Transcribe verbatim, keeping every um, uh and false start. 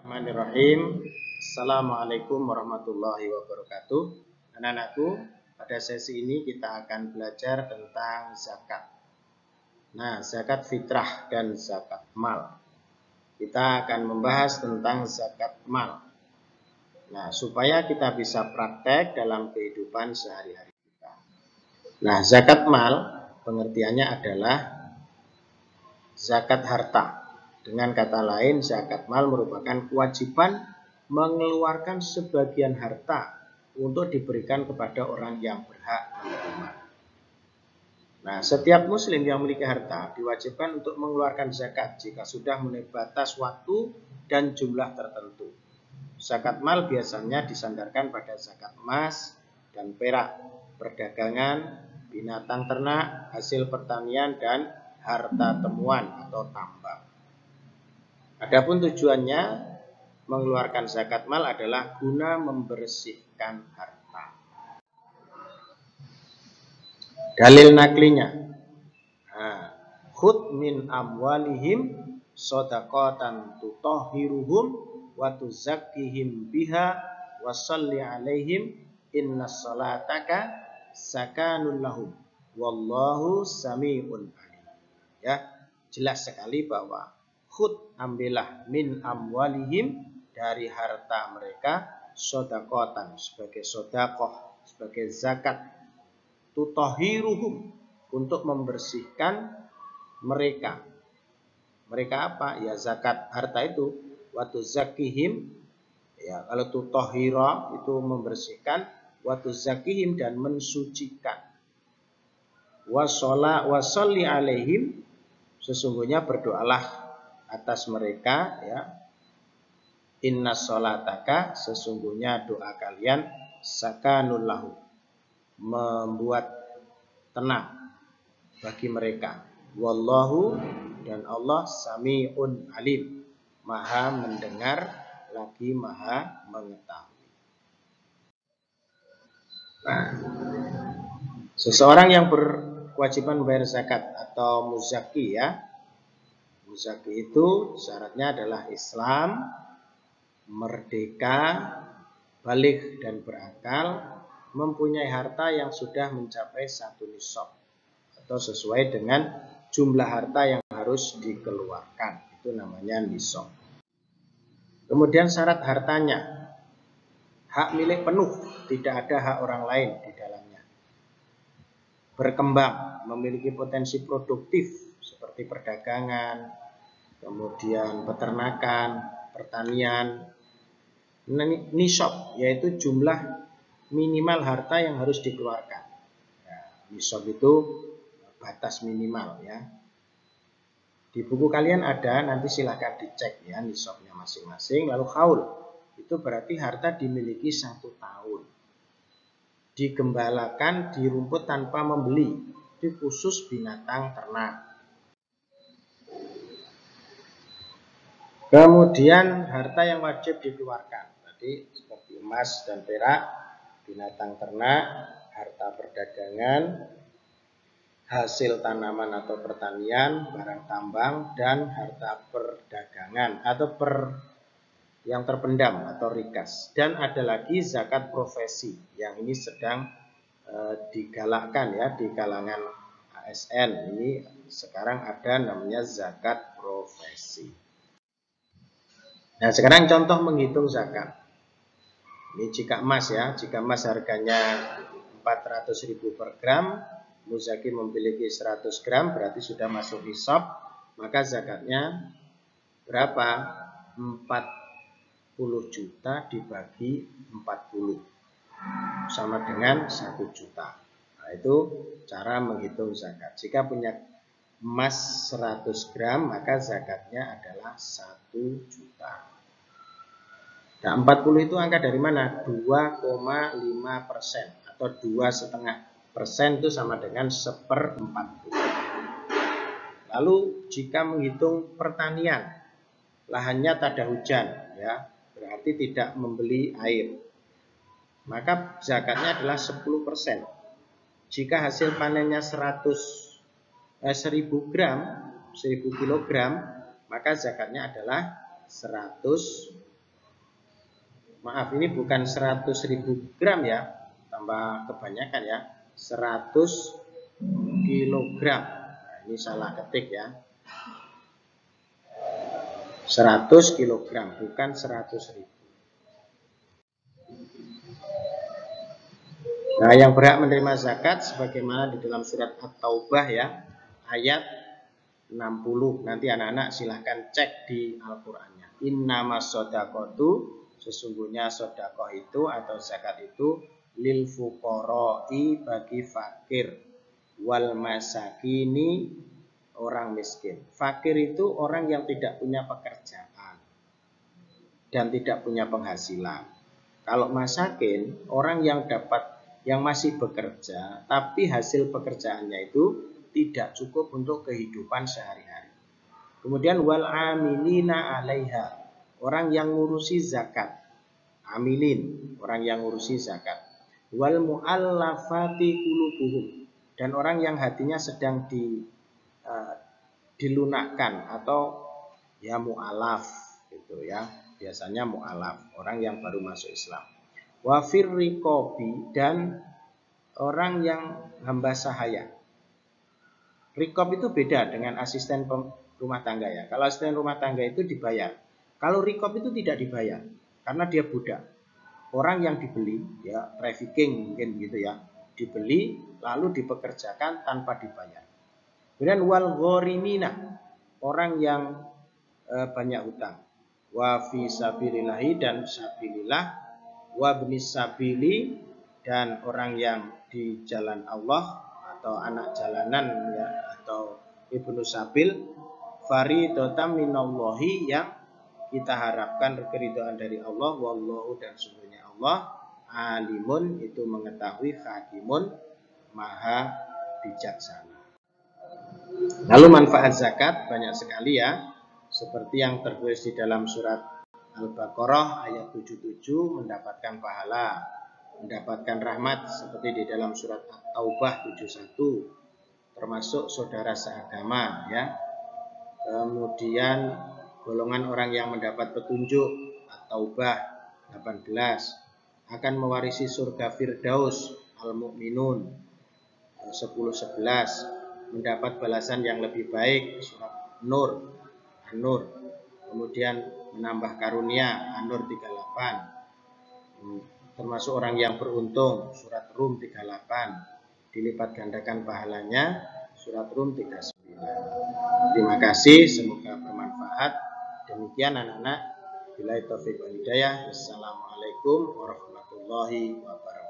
Bismillahirrahmanirrahim. Assalamualaikum warahmatullahi wabarakatuh. Anak-anakku, pada sesi ini kita akan belajar tentang zakat. Nah, zakat fitrah dan zakat mal. Kita akan membahas tentang zakat mal. Nah, supaya kita bisa praktek dalam kehidupan sehari-hari kita. Nah, zakat mal pengertiannya adalah zakat harta. Dengan kata lain, zakat mal merupakan kewajiban mengeluarkan sebagian harta untuk diberikan kepada orang yang berhak menerima. Nah, setiap muslim yang memiliki harta diwajibkan untuk mengeluarkan zakat jika sudah memenuhi batas waktu dan jumlah tertentu. Zakat mal biasanya disandarkan pada zakat emas dan perak, perdagangan, binatang ternak, hasil pertanian, dan harta temuan atau tambang. Adapun tujuannya mengeluarkan zakat mal adalah guna membersihkan harta. Dalil naklinya, nah, khud min amwalihim shadaqatan tutahhiruhum wa tuzakkihim biha wa shalli alaihim innas salataka sakanun lahum wallahu sami'un alim. Ya, jelas sekali bahwa khud ambillah min amwalihim dari harta mereka sodakotan sebagai sodakoh, sebagai zakat, tutahhiruhum untuk membersihkan mereka. Mereka apa? Ya zakat harta itu. Watu zakihim, ya kalau tutahhira itu membersihkan, watu zakihim dan mensucikan. Wasola wasolli alaihim, sesungguhnya berdoalah atas mereka, ya. Inna sholataka, sesungguhnya doa kalian sakanul lahu, membuat tenang bagi mereka. Wallahu, dan Allah sami'un alim, maha mendengar lagi maha mengetahui. Nah, seseorang yang berkewajiban membayar zakat atau muzaki, ya, muzaki itu syaratnya adalah Islam, merdeka, baligh dan berakal, mempunyai harta yang sudah mencapai satu nisab atau sesuai dengan jumlah harta yang harus dikeluarkan. Itu namanya nisab. Kemudian syarat hartanya, hak milik penuh, tidak ada hak orang lain di dalamnya. Berkembang, memiliki potensi produktif seperti perdagangan, kemudian peternakan, pertanian. Nisab yaitu jumlah minimal harta yang harus dikeluarkan. Ya, nisab itu batas minimal, ya. Di buku kalian ada, nanti silahkan dicek, ya, nisabnya masing-masing. Lalu haul itu berarti harta dimiliki satu tahun. Digembalakan di rumput tanpa membeli, itu khusus binatang ternak. Kemudian harta yang wajib dikeluarkan tadi seperti emas dan perak, binatang ternak, harta perdagangan, hasil tanaman atau pertanian, barang tambang, dan harta perdagangan atau per yang terpendam atau rikas. Dan ada lagi zakat profesi yang ini sedang e, digalakkan, ya, di kalangan A S N. Ini sekarang ada namanya zakat profesi. Nah, sekarang contoh menghitung zakat. Ini jika emas, ya, jika emas harganya empat ratus ribu per gram, muzaki memiliki seratus gram, berarti sudah masuk nisab, maka zakatnya berapa? empat puluh juta dibagi empat puluh sama dengan satu juta. Nah, itu cara menghitung zakat. Jika punya emas seratus gram, maka zakatnya adalah satu juta. Nah, empat puluh itu angka dari mana? dua koma lima persen atau dua koma lima persen itu sama dengan seperempat puluh. Lalu jika menghitung pertanian, lahannya tak ada hujan, ya, berarti tidak membeli air, maka zakatnya adalah sepuluh persen. Jika hasil panennya seratus, eh, seribu gram, seribu kilogram, maka zakatnya adalah seratus Maaf, ini bukan seratus ribu gram ya, tambah kebanyakan ya, seratus kilogram. Nah, ini salah ketik ya. seratus kilogram, bukan seratus ribu. Nah, yang berhak menerima zakat sebagaimana di dalam surat At-Taubah ya, ayat enam puluh. Nanti anak-anak silahkan cek di Al-Qur'annya. Innamas shodaqatu, sesungguhnya sedekah itu atau zakat itu lil fuqara'i, bagi fakir, wal masakini, orang miskin. Fakir itu orang yang tidak punya pekerjaan dan tidak punya penghasilan. Kalau masakin, orang yang dapat yang masih bekerja tapi hasil pekerjaannya itu tidak cukup untuk kehidupan sehari-hari. Kemudian wal amilina 'alaiha, orang yang ngurusi zakat. Amilin, orang yang ngurusi zakat. Wal mu'allafati qulubuhum, dan orang yang hatinya sedang di uh, dilunakkan atau ya mu'alaf gitu ya. Biasanya mu'alaf, orang yang baru masuk Islam. Wa firriqabi, dan orang yang hamba sahaya. Rikob itu beda dengan asisten rumah tangga ya. Kalau asisten rumah tangga itu dibayar. Kalau rikob itu tidak dibayar karena dia budak. Orang yang dibeli ya, trafficking mungkin gitu ya, dibeli lalu dipekerjakan tanpa dibayar. Kemudian wal ghorimina, orang yang e, banyak hutang. Wa fi sabilillahi, dan sabilillah. Wa bnis sabili, dan orang yang di jalan Allah atau anak jalanan ya, atau ibnu sabil. Faridotam minallahi, yang kita harapkan keridhaan dari Allah. Wallahu, dan sungguhnya Allah alimun, itu mengetahui, hakimun, maha bijaksana. Lalu manfaat zakat banyak sekali ya, seperti yang tertulis di dalam surat Al-Baqarah ayat tujuh puluh tujuh, mendapatkan pahala, mendapatkan rahmat, seperti di dalam surat At-Taubah tujuh puluh satu, termasuk saudara seagama ya. Kemudian golongan orang yang mendapat petunjuk, At-Taubah delapan belas, akan mewarisi surga Firdaus, Al-Mu'minun sepuluh sebelas, mendapat balasan yang lebih baik, surat Nur, An-Nur. Kemudian menambah karunia, An-Nur tiga puluh delapan, termasuk orang yang beruntung, surat Rum tiga puluh delapan, dilipat gandakan pahalanya, surat Rum tiga puluh sembilan. Terima kasih, semoga bermanfaat. Demikian anak-anak, billahi taufiq wal hidayah. Wassalamualaikum warahmatullahi wabarakatuh.